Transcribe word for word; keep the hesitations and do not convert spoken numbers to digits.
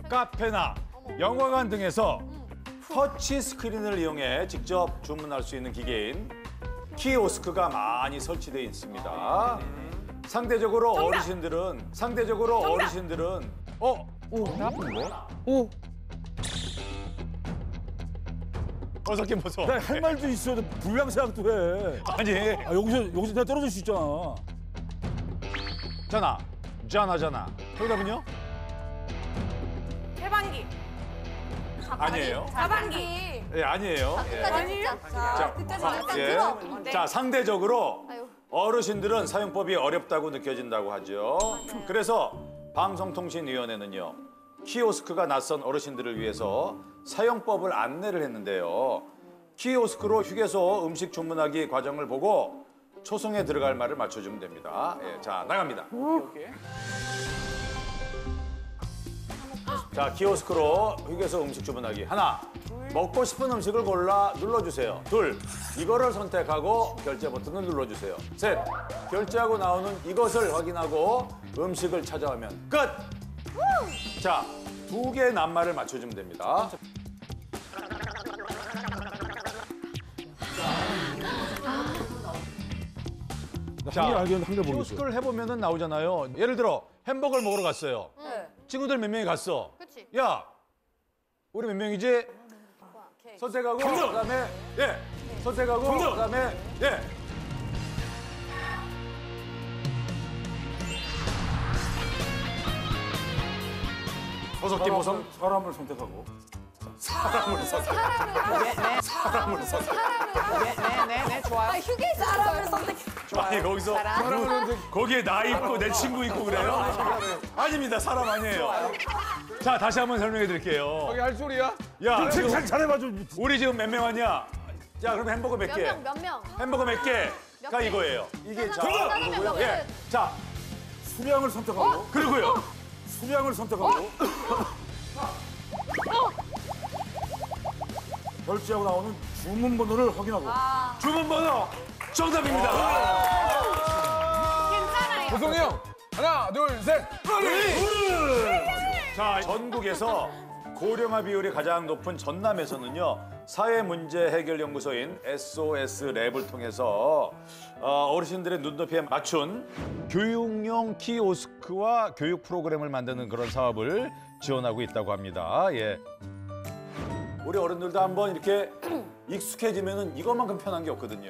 카페나 영화관 등에서 터치 스크린을 이용해 직접 주문할 수 있는 기계인 키오스크가 많이 설치되어 있습니다. 상대적으로 정답! 어르신들은 상대적으로 정답! 어르신들은 어? 오, 배 아픈데? 오, 어서 김 보소. 나 할 말도 있어. 불량생각도 해. 아니, 아, 여기서 여기서 내가 떨어질 수 있잖아. 전화, 전화, 전화. 정답은요? 해방기. 아니에요. 자방기. 예, 아니에요. 예. 아니에요? 자, 끝까지 아, 일단 예. 들어. 네. 자, 상대적으로 아유. 어르신들은 사용법이 어렵다고 느껴진다고 하죠. 그래서 방송통신위원회는요, 키오스크가 낯선 어르신들을 위해서 사용법을 안내를 했는데요. 키오스크로 휴게소 음식 주문하기 과정을 보고 초성에 들어갈 말을 맞춰주면 됩니다. 예, 자, 나갑니다. 자, 키오스크로 휴게소 음식 주문하기. 하나, 먹고 싶은 음식을 골라 눌러주세요. 둘, 이거를 선택하고 결제 버튼을 눌러주세요. 셋, 결제하고 나오는 이것을 확인하고 음식을 찾아오면 끝! 자, 두 개의 낱말을 맞춰주면 됩니다. 자, 한개 알겠는데 한개 모르겠어. 키오스크를 해보면 나오잖아요. 예를 들어 햄버거를 먹으러 갔어요. 네. 친구들 몇 명이 갔어. 그치. 야, 우리 몇 명이지? 선택하고 그다음에 예, 선택하고 그다음에 예. 버섯김 모성 사람을 선택하고. 사람을 선택. 사람을 선택. 네네네 좋아요. 아, 휴게소 사람을 선택해. 아니 거기서 거기에 나 있고 내 친구 있고 그래요? 아닙니다, 사람 아니에요. 자, 다시 한번 설명해 드릴게요. 거기 할 소리야? 야, 지금 잘 잘해봐 좀. 우리 지금 몇 명 왔냐? 자, 그럼 햄버거 몇 몇 개? 명, 몇 명? 햄버거 몇 개가 몇 개? 이거예요. 이게 자, 짜장면 이거고요. 몇 개? 예, 자, 수량을 선택하고. 그리고요. 수량을 선택하고. 결제하고 나오는 주문 번호를 확인하고. 주문 번호 정답입니다. 괜찮아요. 보성이 형 하나 둘 셋. 자, 전국에서 고령화 비율이 가장 높은 전남에서는요, 사회문제 해결 연구소인 에스오에스 랩을 통해서 어, 어르신들의 눈높이에 맞춘 교육용 키오스크와 교육 프로그램을 만드는 그런 사업을 지원하고 있다고 합니다. 예. 우리 어른들도 한번 이렇게 익숙해지면은 이것만큼 편한 게 없거든요.